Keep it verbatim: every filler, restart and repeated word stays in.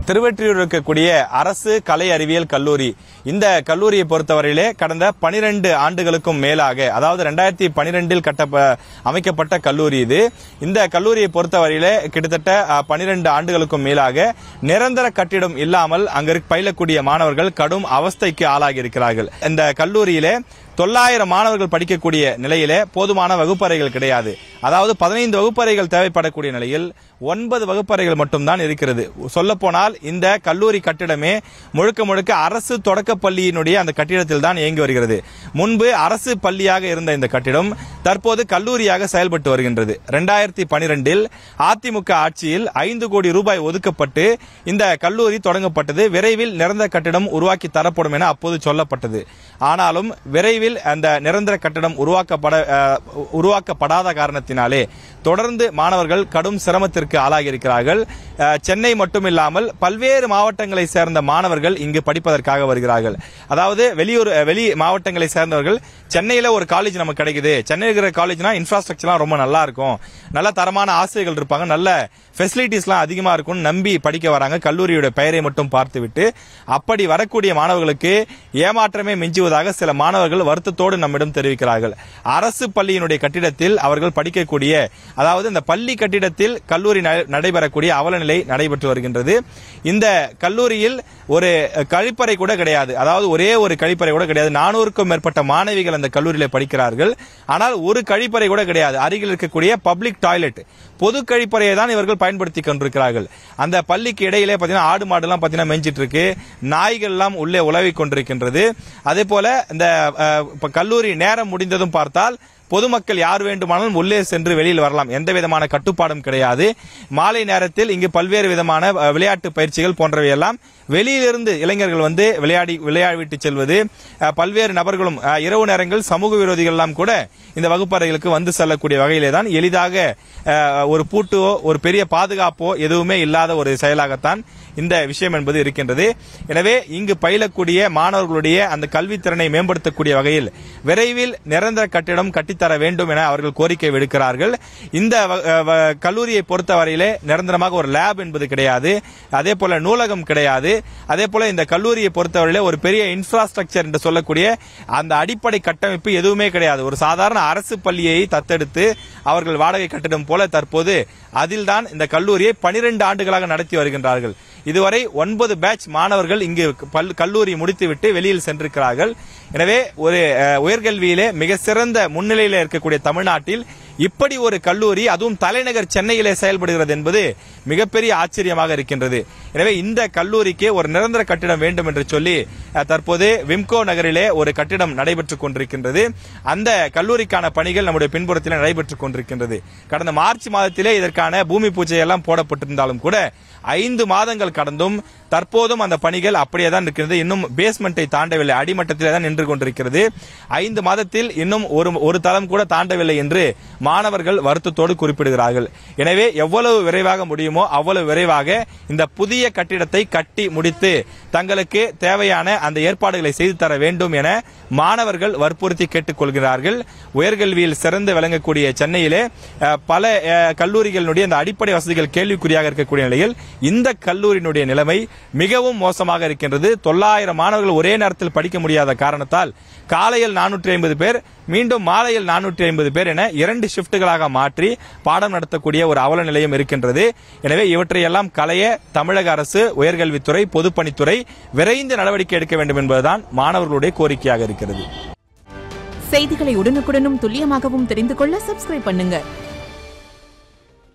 திருவெற்றியூர் இருக்கக்கூடிய அரசு கலை அறிவியல் கல்லூரி, இந்த கல்லூரியை பொறுத்தவரையிலே கடந்த பனிரெண்டு ஆண்டுகளுக்கும் மேலாக, அதாவது இரண்டாயிரத்தி பனிரெண்டில் கட்ட அமைக்கப்பட்ட கல்லூரி இது. இந்த கல்லூரியை பொறுத்தவரையிலே கிட்டத்தட்ட பனிரெண்டு ஆண்டுகளுக்கும் மேலாக நிரந்தர கட்டிடம் இல்லாமல் அங்கு பயிலக்கூடிய மாணவர்கள் கடும் அவஸ்தைக்கு ஆளாகி இருக்கிறார்கள். இந்த கல்லூரியிலே தொள்ளாயிரம் மாணவர்கள் படிக்கக்கூடிய நிலையிலே போதுமான வகுப்பறைகள் கிடையாது. அதாவது பதினைந்து வகுப்பறைகள் தேவைப்படக்கூடிய நிலையில் ஒன்பது வகுப்பறைகள் மட்டும்தான் இருக்கிறது. சொல்ல போனால் இந்த கல்லூரி கட்டிடமே முழுக்க முழுக்க அரசு தொடக்க பள்ளியினுடைய அந்த கட்டிடத்தில் தான் இயங்கி வருகிறது. முன்பு அரசு பள்ளியாக இருந்த இந்த கட்டிடம் தற்போது கல்லூரியாக செயல்பட்டு வருகின்றது. இரண்டாயிரத்தி பனிரெண்டில் அதிமுக ஆட்சியில் ஐந்து கோடி ரூபாய் ஒதுக்கப்பட்டு இந்த கல்லூரி தொடங்கப்பட்டது. விரைவில் நிரந்தர கட்டிடம் உருவாக்கி தரப்படும் என அப்போது சொல்லப்பட்டது. ஆனாலும் விரைவில் அந்த நிரந்தர கட்டடம் உருவாக்கப்பட உருவாக்கப்படாத காரணத்தினாலே தொடர்ந்து மாணவர்கள் கடும் சிரமத்திற்கு ஆளாகி இருக்கிறார்கள். சென்னை மட்டுமில்லாமல் பல்வேறு மாவட்டங்களை சேர்ந்த மாணவர்கள் இங்கு படிப்பதற்காக வருகிறார்கள். அதாவது வெளியூர் வெளி மாவட்டங்களை சேர்ந்தவர்கள் சென்னையில ஒரு காலேஜ் நமக்கு கிடைக்குது, சென்னையில் இருக்கிற காலேஜ்னா இன்ஃப்ராஸ்ட்ரக்சர்லாம் ரொம்ப நல்லா இருக்கும், நல்ல தரமான ஆசிரியர்கள் இருப்பாங்க, நல்ல ஃபெசிலிட்டிஸ்லாம் அதிகமா இருக்கும் நம்பி படிக்க வராங்க. கல்லூரியோட பெயரை மட்டும் பார்த்துவிட்டு அப்படி வரக்கூடிய மாணவர்களுக்கு ஏமாற்றமே மிஞ்சுவதாக சில மாணவர்கள் வருத்தத்தோடு நம்மிடம் தெரிவிக்கிறார்கள். அரசு பள்ளியினுடைய கட்டிடத்தில் அவர்கள் படிக்கக்கூடிய, அதாவது இந்த பள்ளி கட்டிடத்தில் கல்லூரி நடைபெறக்கூடிய அவலநிலை நடைபெற்று வருகின்றது. இந்த கல்லூரியில் ஒரு கழிப்பறை கூட கிடையாது. அதாவது ஒரே ஒரு கழிப்பறை கூட கிடையாது. நானூறுக்கும் மேற்பட்ட மாணவிகள் அந்த கல்லூரியில் படிக்கிறார்கள். ஆனால் ஒரு கழிப்பறை கூட கிடையாது. அருகில் இருக்கக்கூடிய பப்ளிக் டாய்லெட், பொது கழிப்பறையை தான் இவர்கள் பயன்படுத்தி கொண்டிருக்கிறார்கள். அந்த பள்ளிக்கு இடையிலே பாத்தீங்கன்னா ஆடு மாடு எல்லாம் பாத்தீங்கன்னா மெஞ்சிட்டு இருக்கு, நாய்கள் எல்லாம் உள்ளே உலவி கொண்டிருக்கின்றது. அதே போல இந்த கல்லூரி நேரம் முடிந்ததும் பார்த்தால் பொதுமக்கள் யார் வேண்டுமானாலும் உள்ளே சென்று வெளியில் வரலாம், எந்த விதமான கட்டுப்பாடும் கிடையாது. மாலை நேரத்தில் இங்கு பல்வேறு விதமான விளையாட்டு பயிற்சிகள் போன்றவை எல்லாம் வெளியிலிருந்து இளைஞர்கள் வந்து விளையாடி விளையாடிவிட்டு செல்வது, பல்வேறு நபர்களும் இரவு நேரங்கள் சமூக விரோதிகள் எல்லாம் கூட இந்த வகுப்பறைகளுக்கு வந்து செல்லக்கூடிய வகையிலே தான் எளிதாக ஒரு பூட்டோ ஒரு பெரிய பாதுகாப்போ எதுவுமே இல்லாத ஒரு செயலாகத்தான் இந்த விஷயம் என்பது இருக்கின்றது. எனவே இங்கு பயிலக்கூடிய மாணவர்களுடைய அந்த கல்வித்திறனை மேம்படுத்தக்கூடிய வகையில் விரைவில் நிரந்தர கட்டிடம் கட்டித்தர வேண்டும் என அவர்கள் கோரிக்கை விடுக்கிறார்கள். இந்த கல்லூரியை பொறுத்தவரையிலே நிரந்தரமாக ஒரு லேப் என்பது கிடையாது, அதே போல நூலகம் கிடையாது. அதே போல இந்த கல்லூரியை பொறுத்தவரையிலே ஒரு பெரிய இன்ஃப்ராஸ்ட்ரக்சர் என்று சொல்லக்கூடிய அந்த அடிப்படை கட்டமைப்பு எதுவுமே கிடையாது. ஒரு சாதாரண அரசு பள்ளியை தத்தெடுத்து அவர்கள் வாடகை கட்டிடம் போல தற்போது அதில்தான் இந்த கல்லூரியை பனிரெண்டு ஆண்டுகளாக நடத்தி வருகின்றார்கள். இதுவரை ஒன்பது பேட்ச் மாணவர்கள் இங்கு கல்லூரி முடித்துவிட்டு வெளியில் சென்றிருக்கிறார்கள். எனவே ஒரு உயர்கல்வியிலே மிக சிறந்த முன்னிலையில் இருக்கக்கூடிய தமிழ்நாட்டில் இப்படி ஒரு கல்லூரி, அதுவும் தலைநகர் சென்னையிலே செயல்படுகிறது என்பது மிகப்பெரிய ஆச்சரியமாக இருக்கின்றது. எனவே இந்த கல்லூரிக்கு ஒரு நிரந்தர கட்டிடம் வேண்டும் என்று சொல்லி தற்போது விம்கோ நகரிலே ஒரு கட்டிடம் நடைபெற்றுக் கொண்டிருக்கின்றது. அந்த கல்லூரிக்கான பணிகள் நம்முடைய பின்புறத்தில் நடைபெற்றுக் கொண்டிருக்கின்றது. கடந்த மார்ச் மாதத்திலே இதற்கான பூமி பூஜை எல்லாம் போடப்பட்டிருந்தாலும் கூட ஐந்து மாதங்கள் கடந்தும் தற்போதும் அந்த பணிகள் அப்படியே தான் இருக்கிறது. இன்னும் பேஸ்மெண்டை தாண்டவில்லை, அடிமட்டத்திலே தான் நின்று கொண்டிருக்கிறது. ஐந்து மாதத்தில் இன்னும் ஒரு ஒரு தளம் கூட தாண்டவில்லை என்று மாணவர்கள் வருத்தத்தோடு குறிப்பிடுகிறார்கள். எனவே எவ்வளவு விரைவாக முடியுமோ அவ்வளவு விரைவாக இந்த புதிய கட்டிடத்தை கட்டி முடித்து தங்களுக்கு தேவையான அந்த ஏற்பாடுகளை செய்து தர வேண்டும் என மாணவர்கள் வற்புறுத்தி கேட்டுக் கொள்கிறார்கள். உயர்கல்வியில் சிறந்து விளங்கக்கூடிய சென்னையிலே பல கல்லூரிகளுடைய அந்த அடிப்படை வசதிகள் கேள்விக்குறியாக இருக்கக்கூடிய நிலையில் இந்த கல்லூரியினுடைய நிலைமை மிகவும் மோசமாக இருக்கின்றது. தொள்ளாயிரம் மாணவர்கள் ஒரே நேரத்தில் படிக்க முடியாத காரணத்தால் காலையில் நானூற்றி ஐம்பது பேர், மீண்டும் மாலையில் நானூற்றி ஐம்பது பேர் என இரண்டு ஷிப்டுகளாக மாற்றி பாடம் நடத்தக்கூடிய ஒரு அவல நிலையம் இருக்கின்றது. எனவே இவற்றையெல்லாம் களைய தமிழக அரசு, உயர்கல்வித்துறை, பொதுப்பணித்துறை விரைந்து நடவடிக்கை எடுக்க வேண்டும் என்பதுதான் மாணவர்களுடைய கோரிக்கையாக இருக்கிறது. செய்திகளை உடனுக்குடனும் துல்லியமாகவும் தெரிந்து கொள்ள சப்ஸ்கிரைப் பண்ணுங்க.